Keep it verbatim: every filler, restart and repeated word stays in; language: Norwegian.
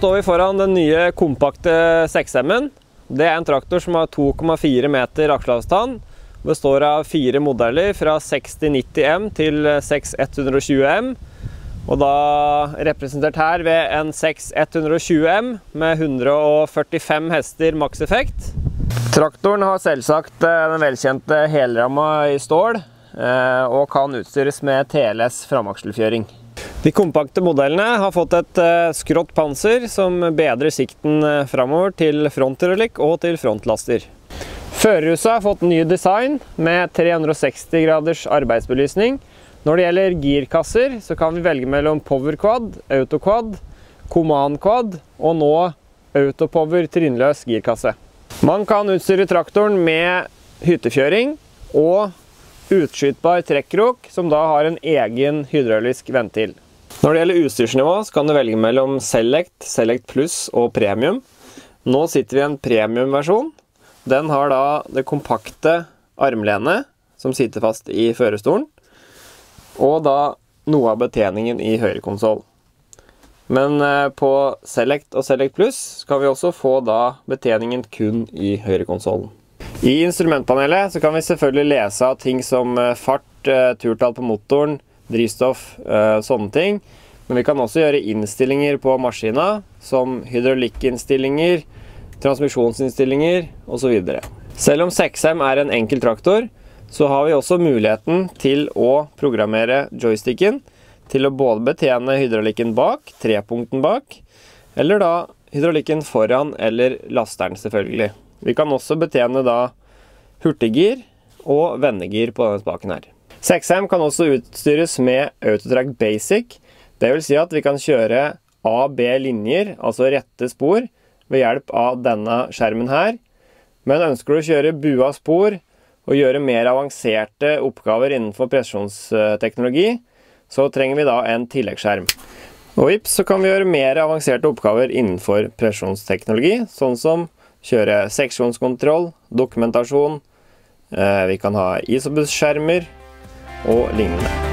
står vi foran den nye kompakte seks M-en. Det er en traktor som har to komma fire meter aksjeavstand. Består av fire modeller fra seksti nitti M til seks hundre tjue M. Og da representert her ved en seks hundre tjue M med hundre førtifem hester makseffekt. Traktoren har selvsagt den velkjente helramma i stål og kan utstyres med T L S framakselfjøring. De kompakte modellene har fått et skrått panser som bedrer sikten fremover til fronthydraulikk og til frontlaster. Førerhuset har fått ny design med tre hundre seksti graders arbeidsbelysning. Når det gjelder girkasser så kan vi velge mellom Power Quad, Auto Quad, Command Quad og nå Auto Power trinnløs girkasse. Man kan utstyre traktoren med hyttefjøring og utskytbar trekkrok som da har en egen hydraulisk ventil. Når det gjelder utstyrsnivå så kan du velge mellom Select, Select Plus og Premium. Nå sitter vi i en premiumversjon. Den har da det kompakte armlenet som sitter fast i førerstolen, og da noe av betjeningen i høyrekonsoll. Men på Select og Select Plus skal vi også få da betjeningen kun i høyrekonsollen. I instrumentpanelet så kan vi selvfølgelig lese av ting som fart, turtall på motoren, drivstoff, sånne ting. Men vi kan også gjøre innstillinger på maskina, som hydraulikkinnstillinger, transmisjonsinnstillinger og så videre. Selv om seks M er en enkel traktor, så har vi også muligheten til å programmere joysticken til å både betjene hydraulikken bak, trepunkten bak, eller da hydraulikken foran eller lasteren selvfølgelig. Vi kan også betjene da hurtiggir og vendegir på denne spaken her. seks M kan også utstyres med Autotrack Basic. Det vil si at vi kan kjøre A B linjer, altså rette spor, ved hjelp av denne skjermen her. Men ønsker du å kjøre bua spor og gjøre mer avanserte oppgaver innenfor presjonsteknologi, så trenger vi da en tilleggsskjerm. Og vips, så kan vi gjøre mer avanserte oppgaver innenfor presjonsteknologi, sånn som kjøre seksjonskontroll, dokumentasjon, vi kan ha isobus-skjermer og lignende.